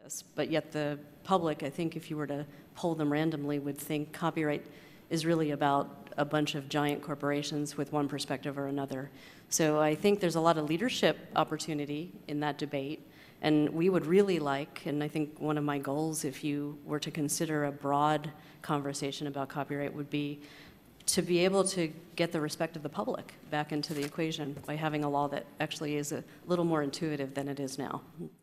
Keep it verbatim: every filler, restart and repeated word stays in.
this. But yet the public, I think if you were to poll them randomly, would think copyright is really about a bunch of giant corporations with one perspective or another. So I think there's a lot of leadership opportunity in that debate. And we would really like, and I think one of my goals, if you were to consider a broad conversation about copyright, would be to be able to get the respect of the public back into the equation by having a law that actually is a little more intuitive than it is now.